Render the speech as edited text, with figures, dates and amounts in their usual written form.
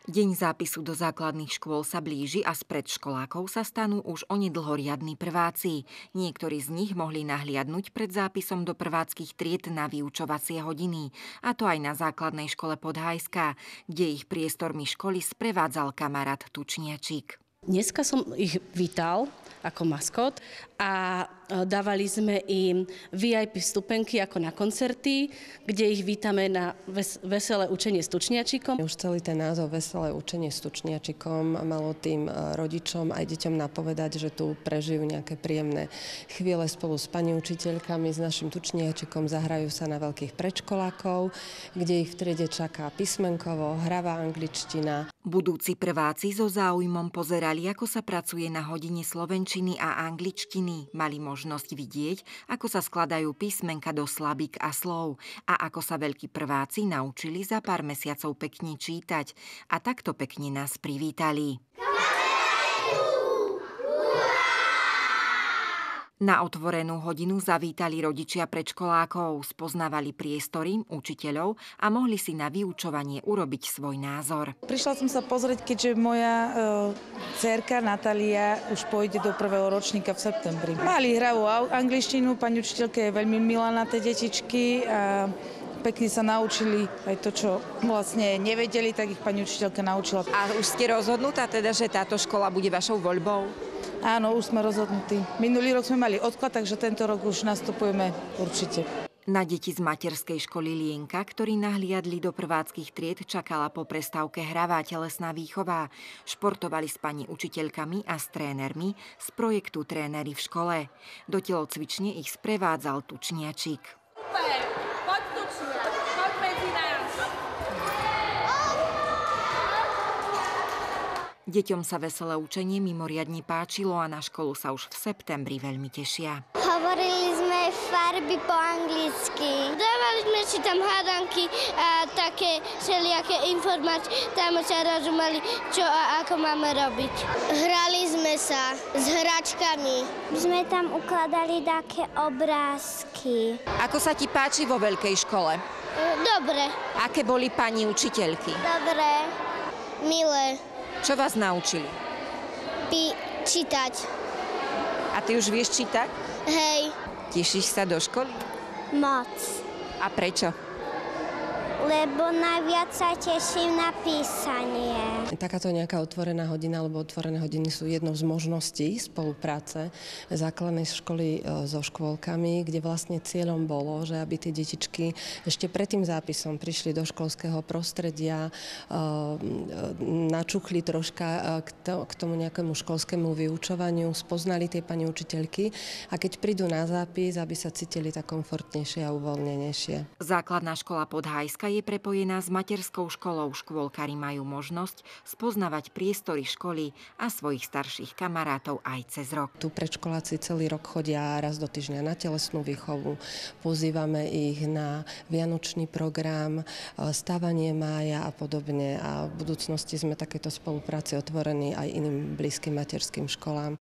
Deň zápisu do základných škôl sa blíži a z predškolákov sa stanú už onedlho riadni prváci. Niektorí z nich mohli nahliadnuť pred zápisom do prváckych tried na vyučovacie hodiny. A to aj na základnej škole Podhajská, kde ich priestormi školy sprevádzal kamarát Tučniačik. Dneska som ich vítal ako maskot a dávali sme im VIP vstupenky ako na koncerty, kde ich vítame na veselé učenie s Tučniačikom. Už celý ten názov Veselé učenie s Tučniačikom malo tým rodičom aj deťom napovedať, že tu prežijú nejaké príjemné chvíle spolu s pani učiteľkami, s našim Tučniačikom, zahrajú sa na veľkých predškolákov, kde ich v triede čaká písmenkovo, hravá angličtina. Budúci prváci so záujmom pozerali, ako sa pracuje na hodine slovenčiny a angličtiny. Mali možnosť vidieť, ako sa skladajú písmenka do slabík a slov a ako sa veľkí prváci naučili za pár mesiacov pekne čítať. A takto pekne nás privítali. Na otvorenú hodinu zavítali rodičia predškolákov, spoznávali priestory, učiteľov a mohli si na vyučovanie urobiť svoj názor. Prišla som sa pozrieť, keďže moja dcérka Natália už pôjde do prvého ročníka v septembri. Mali hravú angličtinu, pani učiteľka je veľmi milá na tie detičky a pekne sa naučili aj to, čo vlastne nevedeli, tak ich pani učiteľka naučila. A už ste rozhodnutá teda, že táto škola bude vašou voľbou? Áno, už sme rozhodnutí. Minulý rok sme mali odklad, takže tento rok už nastupujeme určite. Na deti z materskej školy Lienka, ktorí nahliadli do prváckych tried, čakala po prestávke hravá telesná výchova. Športovali s pani učiteľkami a s trénermi z projektu Tréneri v škole. Do telocvične ich sprevádzal Tučniačik. Deťom sa veselé učenie mimoriadne páčilo a na školu sa už v septembri veľmi tešia. Hovorili sme farby po anglicky. Dávali sme si tam hádanky a také všelijaké informácie. Tam sa rozumeli, čo a ako máme robiť. Hrali sme sa s hračkami. Sme tam ukladali také obrázky. Ako sa ti páči vo veľkej škole? Dobre. Aké boli pani učiteľky? Dobre. Milé. Čo vás naučili? Čítať. A ty už vieš čítať? Hej. Tešíš sa do školy? Moc. A prečo? Lebo najviac sa teším na písanie. Takáto nejaká otvorená hodina, alebo otvorené hodiny sú jednou z možností spolupráce základnej školy so škôlkami, kde vlastne cieľom bolo, že aby tie detičky ešte pred tým zápisom prišli do školského prostredia, načuchli troška k tomu nejakému školskému vyučovaniu, spoznali tie pani učiteľky a keď prídu na zápis, aby sa cítili tak komfortnejšie a uvoľnenejšie. Základná škola Podhajská je prepojená s materskou školou. Škôlkari majú možnosť spoznávať priestory školy a svojich starších kamarátov aj cez rok. Tu predškoláci celý rok chodia raz do týždňa na telesnú výchovu. Pozývame ich na vianočný program, stavanie mája a podobne. A v budúcnosti sme takéto spolupráci otvorení aj iným blízkym materským školám.